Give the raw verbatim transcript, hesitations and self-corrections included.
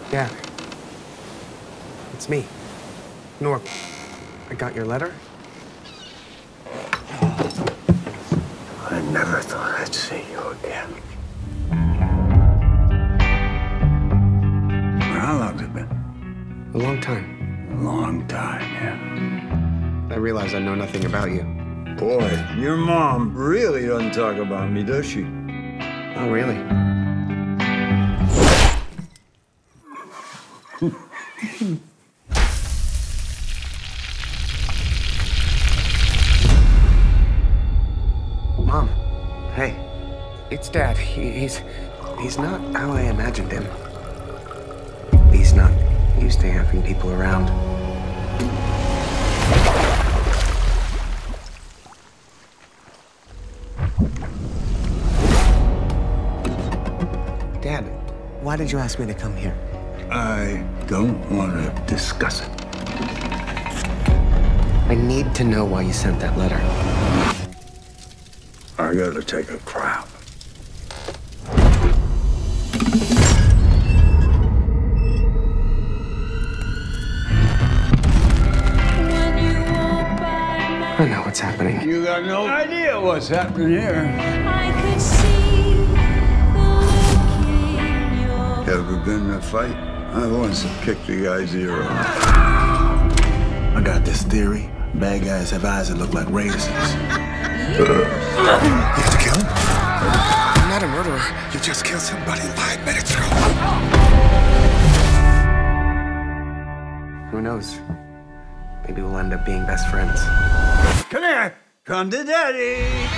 Dad. It's me. Norval. I got your letter. I never thought I'd see you again. How long's it been? A long time. A long time, yeah. I realize I know nothing about you. Boy, your mom really doesn't talk about me, does she? Oh, really? Mom, hey, it's Dad. He, he's, he's not how I imagined him. He's not used to having people around. Dad, why did you ask me to come here? I don't want to discuss it. I need to know why you sent that letter. I gotta take a crap. I know what's happening. You got no idea what's happening here. I could see the look in your... Ever been in a fight? I once kicked the guy's ear off. I got this theory. Bad guys have eyes that look like razors. You have to kill him? I'm not a murderer. You just killed somebody five minutes ago. Who knows? Maybe we'll end up being best friends. Come here. Come to Daddy.